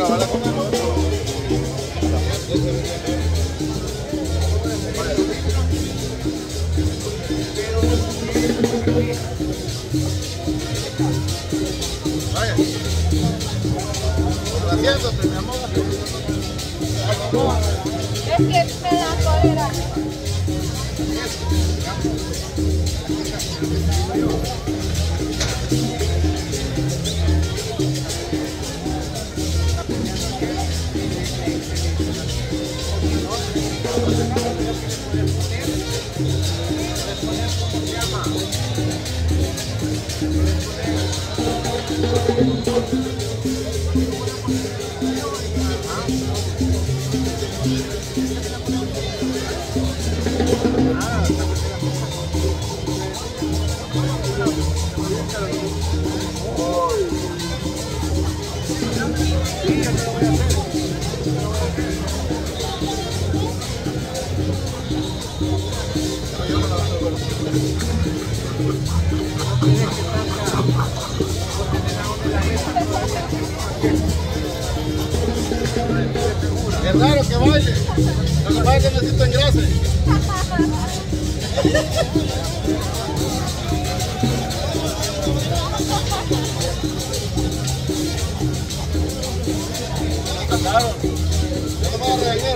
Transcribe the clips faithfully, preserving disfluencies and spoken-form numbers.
trabajar con el otro. Vaya. Haciéndote, mi amor. Es que me da cólera. Es raro que baile, lo que pasa es que necesito engrase. Está caro, no te vas a regañar.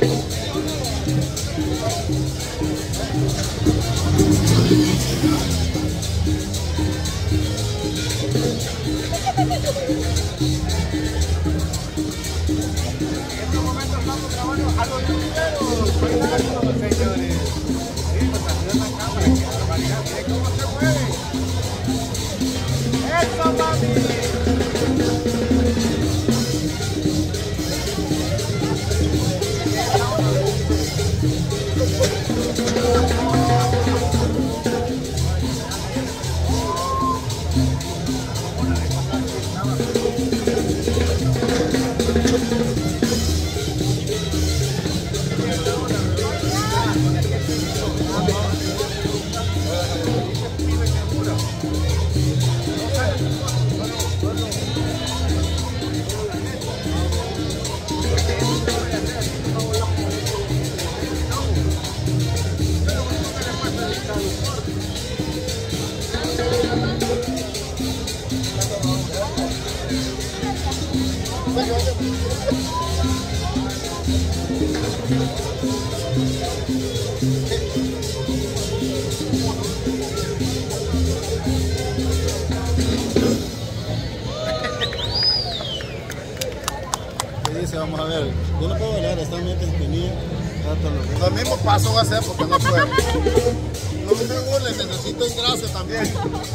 Algo de dinero, señores. Sí, pues así es la cámara, que la barbaridad, miren cómo se mueve. ¡Eso, mami! ¿Qué dice? Vamos a ver. Yo no puedo bailar, esta mente tenía. Lo mismo paso va a hacer porque no puedo. No me burles, necesito engrase también.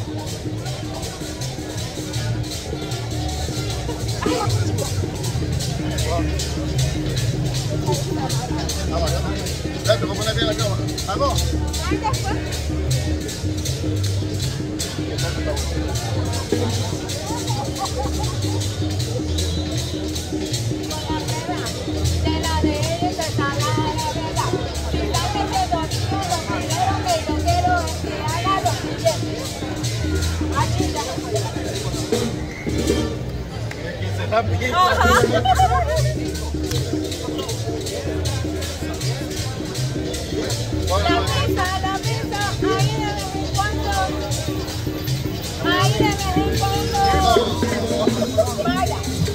Ah, vaya. Ya, te voy a poner bien la cámara. ¿Algo? De la de él se sale la verdad. Si la mente dormida, lo primero que yo quiero es que haga lo siguiente. Aquí ya no puedo. La mesa, la mesa, ahí de vez en cuando. Ahí de vez en cuando. Vaya.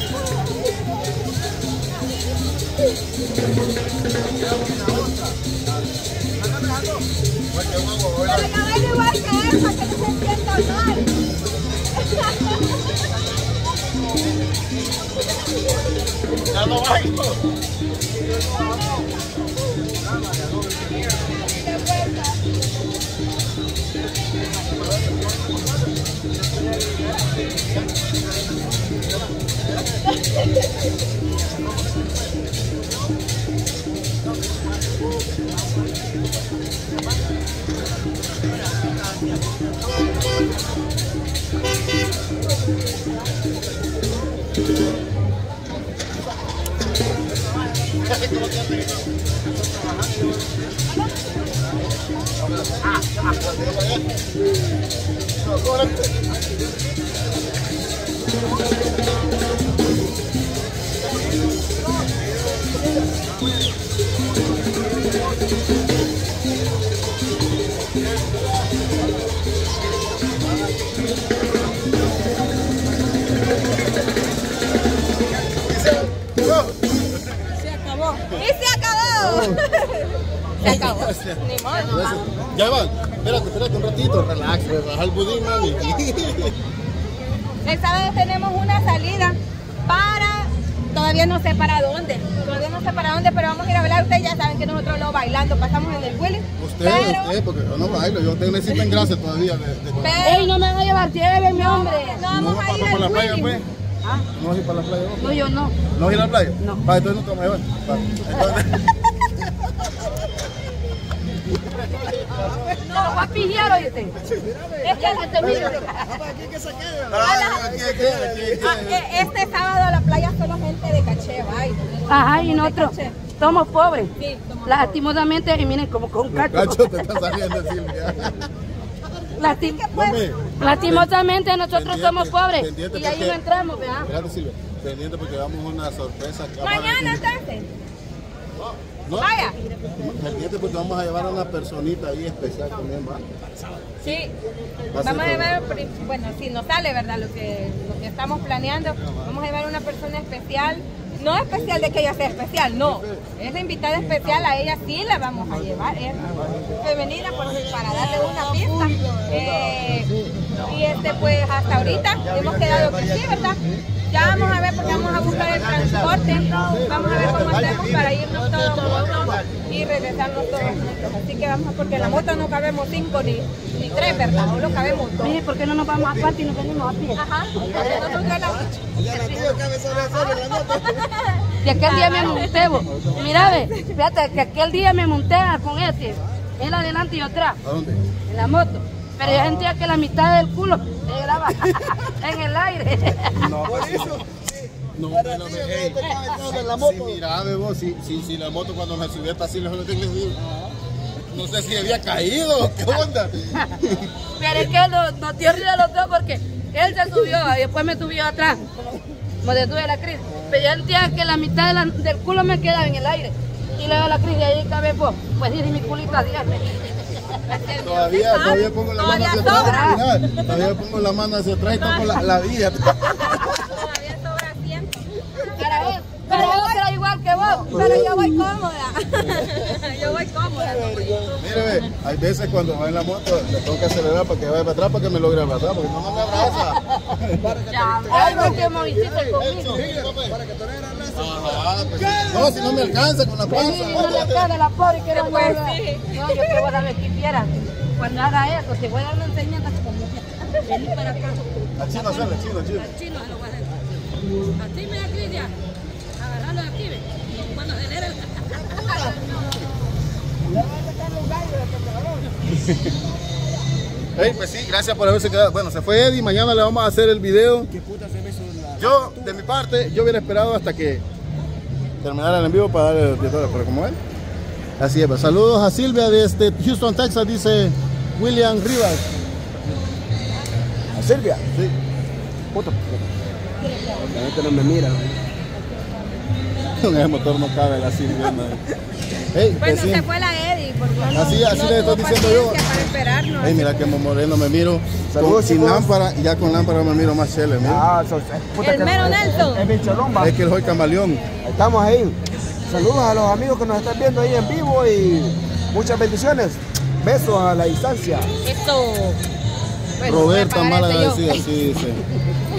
Pero yo bailo igual que él, para que no se sienta mal. Ya no bailo. Ah, Se acabó. Ni modo, Gracias. Ya van. Espérate, espérate un ratito. Relax, relaja el budín, mami. El sábado tenemos una salida para, todavía no sé para dónde, todavía no sé para dónde, pero vamos a ir a bailar. Ustedes ya saben que nosotros lo bailando, pasamos en el Willy. Ustedes, pero, ustedes, porque yo no bailo, yo te necesito en gracia todavía. De, de pero, Ey, no me van a llevar, llévenme, hombre. no vamos ¿No vas a ir para al la playa, Willy. pues? ¿Ah? ¿No vas a ir para la playa? vos? No, yo no. ¿No vas a ir a la playa? No. Va, entonces no te vamos a llevar. Va, entonces... No, lo voy a pillar, oíste. Es que este miro. Ah, aquí, aquí, aquí, Ah, aquí. eh, este sábado a la playa solo gente de caché, va. y- Ajá, y nosotros somos pobres. Sí, somos Lastimosamente, y miren, como con cacho. Cacho, te está saliendo, Silvia. Lastim- Mami, Lastimosamente, nosotros pendiente, somos pobres. pendiente Y ahí porque- no entramos, ¿verdad? Espérate, Silvia. Pendiente porque damos una sorpresa. que vamos a- Mañana entonces. ¿No? Vaya. Pendiente porque vamos a llevar a una personita ahí especial también, ¿va? Sí. Va a ser Vamos a todo. llevar, bueno, si nos sale, ¿verdad? Lo que, lo que estamos planeando, vamos a llevar una persona especial. No especial de que ella sea especial, no. Es la invitada especial, a ella sí la vamos a llevar. Es femenina por- para darle una pista. Eh, y este, pues hasta ahorita hemos quedado que sí, ¿verdad? Ya vamos a ver porque vamos a buscar el transporte. Vamos a ver cómo hacemos para irnos todos juntos y regresarnos todos juntos. Así que vamos, porque en la moto no cabemos cinco ni, ni tres, ¿verdad? Solo cabemos dos. Mire, ¿por qué no nos vamos aparte y nos venimos a pie? Ajá, porque nosotros ganamos. Y aquel día me monté, vos. Mira, ve, fíjate que aquel día me monté con este. Él adelante y yo atrás, ¿A dónde? en la moto. Pero yo sentía que la mitad del culo se graba en el aire. No, por eso. No, hombre, no me hey. Sí, mira, ve vos, si, si, si la moto cuando me subí hasta así, no, no sé si había caído, ¿qué onda? Pero es que él nos, nos dio risa a los dos porque él se subió y después me subió atrás, como detuve la crisis. Pero yo sentía que la mitad de la- del culo me quedaba en el aire. Y luego la crisis ahí cabe, pues, pues sí, mi culito a diez. Todavía, todavía pongo la mano hacia Todavía atrás, sobra. mira, todavía pongo la mano hacia atrás y toco la, la vía. Todavía sobra cien. Pero él, pero él era igual que vos. Pero yo voy cómoda. Yo voy cómoda. Mire, ve, hay veces cuando va en la moto, le tengo que acelerar para que vaya para atrás para que me logre abrazar, porque no, no me abraza. Ya, algo que me hiciste conmigo. Ajá, pues sí. No, si no me alcanza con la Vení, no le panza. cae la pobre que no Pues vuelve. sí. No, yo te voy a dar lo que quieras. Cuando haga eso, te voy a dar una enseñanza como vení para acá. A chino hacerle, chino, chino. Chino, se lo voy a hacer. Así me da Cristian. Agarrarlo de aquí, ve. Cuando genera. Hey, pues sí, gracias por haberse quedado. Bueno, se fue Eddie, mañana le vamos a hacer el video. Yo, de mi parte, yo hubiera esperado hasta que terminara el en vivo para darle los diez dólares, pero como él. Así es, pues, saludos a Silvia desde Houston, Texas, dice William Rivas. ¿A Silvia? Sí. Puta. La gente no me mira. En el motor no cabe la Silvia. No. Hey, Bueno, pues sí. se fue la Eddie porque no, Así- así no le tuvo estoy diciendo yo. paciencia para esperarnos. Hey, mira que moreno me miro. Saludos, Con, sin chicos. lámpara, y ya con lámpara me miro más chele. Mira. Ah, so, puta El que- mero es- Nelson. Es bien chalón, va. Es que el hoy camaleón. Ahí estamos ahí. Saludos a los amigos que nos están viendo ahí en vivo y muchas bendiciones. Besos a la distancia. Esto. Bueno, Roberta voy a pagar mala este yo. agradecida, sí, dice.